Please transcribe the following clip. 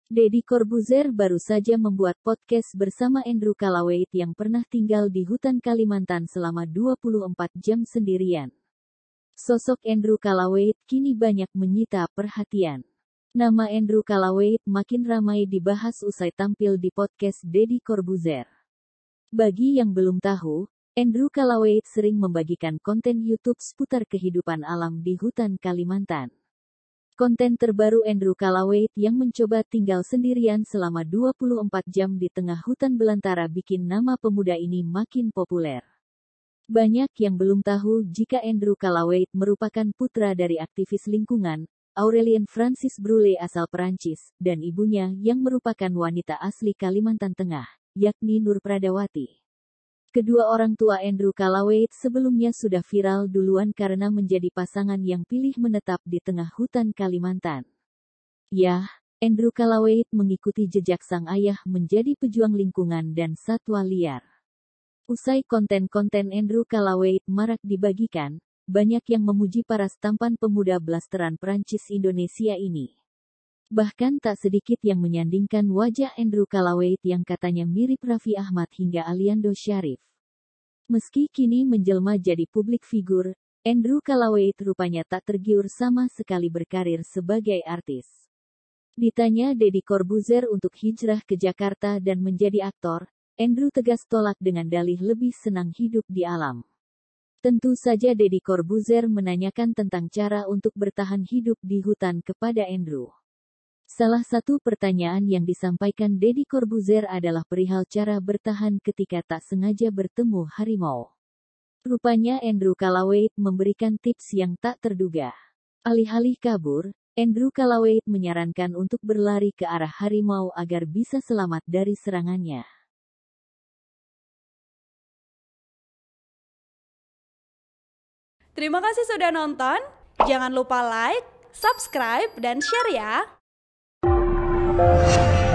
Deddy Corbuzier baru saja membuat podcast bersama Andrew Kalaweit yang pernah tinggal di hutan Kalimantan selama 24 jam sendirian. Sosok Andrew Kalaweit kini banyak menyita perhatian. Nama Andrew Kalaweit makin ramai dibahas usai tampil di podcast Deddy Corbuzier. Bagi yang belum tahu, Andrew Kalaweit sering membagikan konten YouTube seputar kehidupan alam di hutan Kalimantan. Konten terbaru Andrew Kalaweit yang mencoba tinggal sendirian selama 24 jam di tengah hutan belantara bikin nama pemuda ini makin populer. Banyak yang belum tahu jika Andrew Kalaweit merupakan putra dari aktivis lingkungan, Aurélien Francis Brulé asal Perancis, dan ibunya yang merupakan wanita asli Kalimantan Tengah, yakni Nur Pradawati. Kedua orang tua Andrew Kalaweit sebelumnya sudah viral duluan karena menjadi pasangan yang pilih menetap di tengah hutan Kalimantan. Ya, Andrew Kalaweit mengikuti jejak sang ayah menjadi pejuang lingkungan dan satwa liar. Usai konten-konten Andrew Kalaweit marak dibagikan, banyak yang memuji para tampan pemuda blasteran Prancis Indonesia ini. Bahkan tak sedikit yang menyandingkan wajah Andrew Kalaweit yang katanya mirip Raffi Ahmad hingga Aliando Syarif. Meski kini menjelma jadi publik figur, Andrew Kalaweit rupanya tak tergiur sama sekali berkarir sebagai artis. Ditanya Deddy Corbuzier untuk hijrah ke Jakarta dan menjadi aktor, Andrew tegas tolak dengan dalih lebih senang hidup di alam. Tentu saja Deddy Corbuzier menanyakan tentang cara untuk bertahan hidup di hutan kepada Andrew. Salah satu pertanyaan yang disampaikan Deddy Corbuzier adalah perihal cara bertahan ketika tak sengaja bertemu harimau. Rupanya Andrew Kalaweit memberikan tips yang tak terduga. Alih-alih kabur, Andrew Kalaweit menyarankan untuk berlari ke arah harimau agar bisa selamat dari serangannya. Terima kasih sudah nonton. Jangan lupa like, subscribe, dan share ya.